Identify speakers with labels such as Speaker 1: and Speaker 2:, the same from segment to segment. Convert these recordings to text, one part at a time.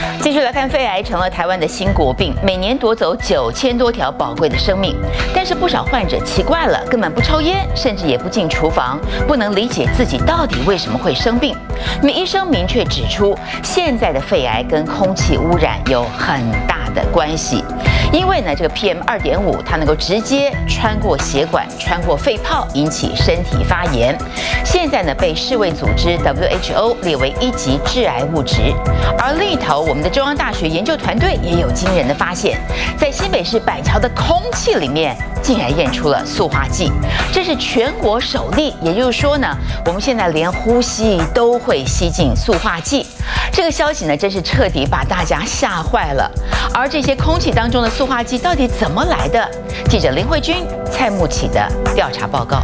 Speaker 1: 继续来看，肺癌成了台湾的新国病，每年夺走9000多条宝贵的生命。但是不少患者奇怪了，根本不抽烟，甚至也不进厨房，不能理解自己到底为什么会生病。那么医生明确指出，现在的肺癌跟空气污染有很大的关系。因为呢，这个 PM2.5它能够直接穿过血管、穿过肺泡，引起身体发炎。现在呢，被世卫组织 WHO 列为1级致癌物质。而另一头，我们的中央大学研究团队也有惊人的发现，在新北市板桥的空气里面，竟然验出了塑化剂，这是全国首例。也就是说呢，我们现在连呼吸都会吸进塑化剂。这个消息呢，真是彻底把大家吓坏了。而这些空气当中的塑化剂到底怎么来的？记者林慧君、蔡慕启的调查报告。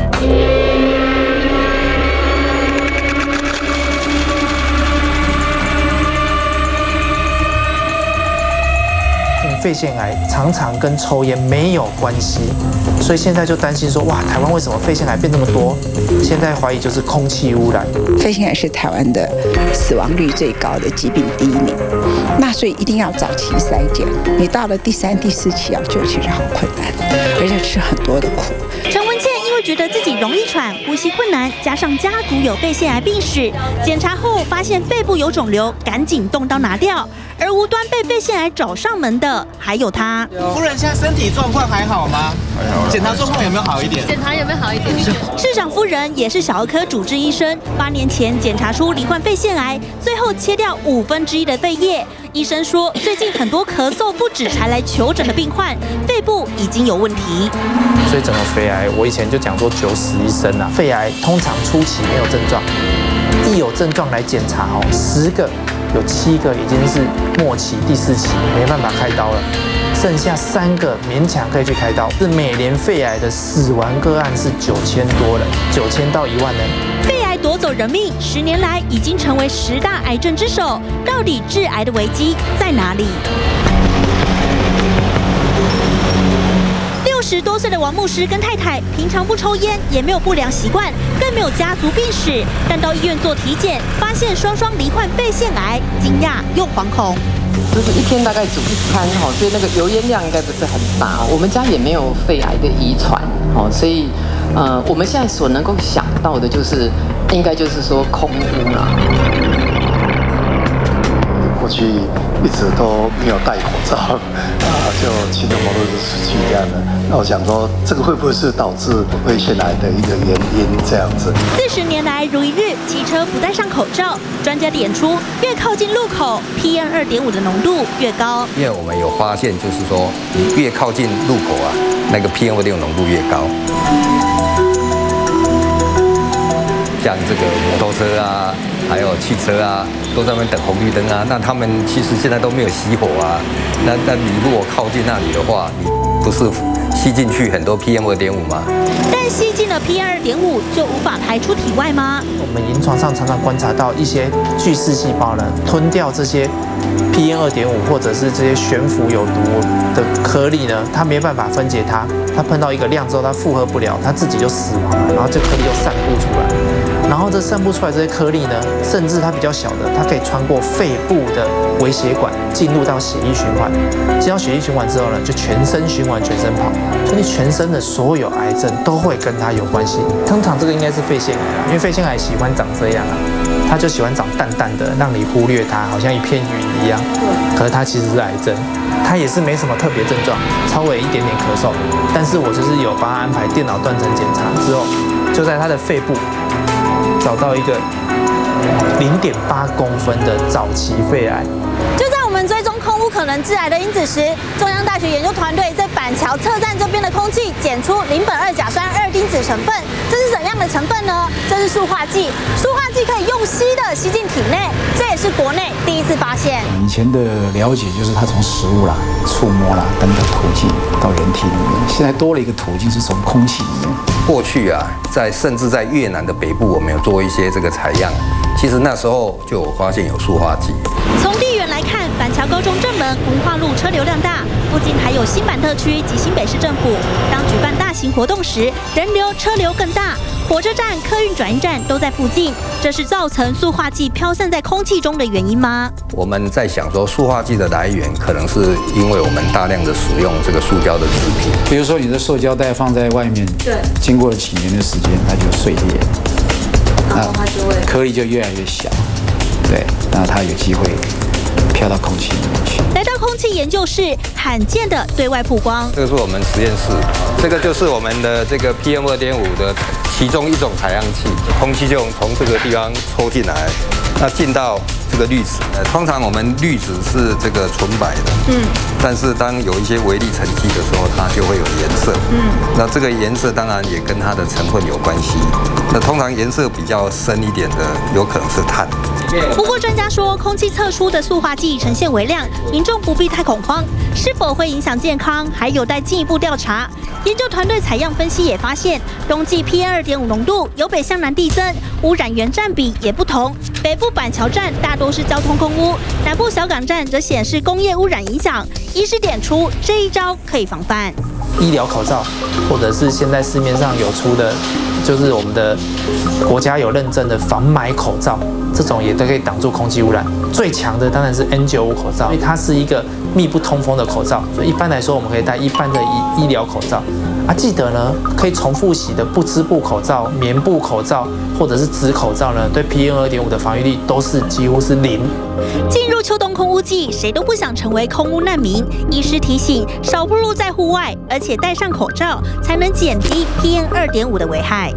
Speaker 2: 肺腺癌常常跟抽烟没有关系，所以现在就担心说，哇，台湾为什么肺腺癌变那么多？现在怀疑就是空气污染。
Speaker 3: 肺腺癌是台湾的死亡率最高的疾病第1名，那所以一定要早期筛检。你到了第3、第4期要救其实好困难，而且吃很多的苦。
Speaker 4: 陈文茜因为觉得自己容易喘、呼吸困难，加上家族有肺腺癌病史，检查后发现肺部有肿瘤，赶紧动刀拿掉。而无端被肺腺癌找上门的还有他。
Speaker 5: 夫人现在身体状况还好吗？还好。检查状况有没有好一点？
Speaker 6: 检查有没有好一点？
Speaker 4: 市长夫人也是小儿科主治医生，8年前检查出罹患肺腺癌，最后切掉1/5的肺叶。医生说，最近很多咳嗽不止才来求诊的病患，肺部已经有问题。
Speaker 2: 所以整个肺癌，我以前就讲说9死1生啊。肺癌通常初期没有症状，一有症状来检查10个有7个已经是末期第4期，没办法开刀了，剩下3个勉强可以去开刀。是每年肺癌的死亡个案是9000多人，9000到1万人。
Speaker 4: 肺癌夺走人命，10年来已经成为10大癌症之首。到底致癌的危机在哪里？60多岁的王牧师跟太太平常不抽烟，也没有不良习惯，更没有家族病史。但到医院做体检，发现双罹患肺腺癌，惊讶又惶恐。
Speaker 7: 就是一天大概煮1餐所以那个油烟量应该不是很大。我们家也没有肺癌的遗传所以我们现在所能够想到的就是，应该就是说空污啦。
Speaker 8: 过去一直都没有戴口罩就骑着摩托车出去这样的。那我想说，这个会不会是导致肺腺癌的一个原因？这样子
Speaker 4: ，40年来如一日，骑车不戴上口罩。专家点出，越靠近路口 ，PM2.5的浓度越高。
Speaker 9: 因为我们有发现，就是说，你越靠近路口那个 PM2.5浓度越高。像这个摩托车还有汽车都在那边等红绿灯那他们其实现在都没有熄火那你如果靠近那里的话，你不是吸进去很多 PM2.5吗？
Speaker 4: 但吸进了 PM2.5就无法排出体外吗？
Speaker 2: 我们临床上常常观察到一些巨噬细胞呢，吞掉这些 PM2.5或者是这些悬浮有毒的颗粒呢，它没办法分解它碰到一个量之后，它负荷不了，它自己就死亡了，然后这颗粒又散布出来。然后这散布出来这些颗粒呢，甚至它比较小的，它可以穿过肺部的微血管进入到血液循环。进到血液循环之后呢，就全身循环、全身跑，所以你全身的所有癌症都会跟它有关系。通常这个应该是肺腺癌因为肺腺癌喜欢长这样它就喜欢长淡淡的，让你忽略它，好像一片云一样。可是它其实是癌症，它也是没什么特别症状，稍微一点点咳嗽。但是我就是有帮他安排电脑断层检查之后，就在他的肺部找到一个0.8公分的早期肺癌。
Speaker 4: 就在我们追踪空污可能致癌的因子时，中央大学研究团队在板桥车站这边的空气检出邻苯2甲酸2丁酯成分，这是怎样的成分呢？这是塑化剂，塑化剂可以用吸的吸进体内，这也是国内第一次发现。
Speaker 10: 以前的了解就是它从食物触摸等等途径到人体里面，现在多了一个途径是从空气里面。
Speaker 9: 过去甚至在越南的北部，我们有做一些这个采样，其实那时候就有发现有塑化剂。
Speaker 4: 从地缘来看，板桥高中正门文化路车流量大，附近还有新板特区及新北市政府。当举办大型活动时，人流车流更大。 火车站、客运转运站都在附近，这是造成塑化剂飘散在空气中的原因吗？
Speaker 9: 我们在想说，塑化剂的来源可能是因为我们大量的使用这个塑胶的制品，
Speaker 10: 比如说你的塑胶袋放在外面，对，经过了几年的时间，它就碎裂，然后它就会颗粒就越来越小，对，然后它有机会飘到空气里面去。
Speaker 4: 来到空气研究室，罕见的对外曝光。
Speaker 9: 这个是我们实验室，这个就是我们的这个 PM2.5的其中一种采样器，空气就从这个地方抽进来，那进到这个滤纸。通常我们滤纸是这个纯白的，但是当有一些微粒沉积的时候，它就会有颜色，那这个颜色当然也跟它的成分有关系。那通常颜色比较深一点的，有可能是碳。
Speaker 4: 不过专家说，空气测出的塑化剂呈现微量，民众不必太恐慌。是否会影响健康，还有待进一步调查。研究团队采样分析也发现，冬季 PM2.5 浓度由北向南递增，污染源占比也不同。北部板桥站大多是交通空污，南部小港站则显示工业污染影响。医师点出这一招可以防范。
Speaker 2: 医疗口罩，或者是现在市面上有出的，就是我们的国家有认证的防霾口罩，这种也都可以挡住空气污染。最强的当然是 N95 口罩，因为它是一个密不通风的口罩，所以一般来说我们可以戴一般的医疗口罩。记得呢，可以重复洗的不织布口罩、棉布口罩或者是纸口罩呢，对 PM2.5的防御力都是几乎是0。
Speaker 4: 进入秋冬空污季，谁都不想成为空污难民。医师提醒，少暴露在户外，而且戴上口罩，才能减低 PM2.5的危害。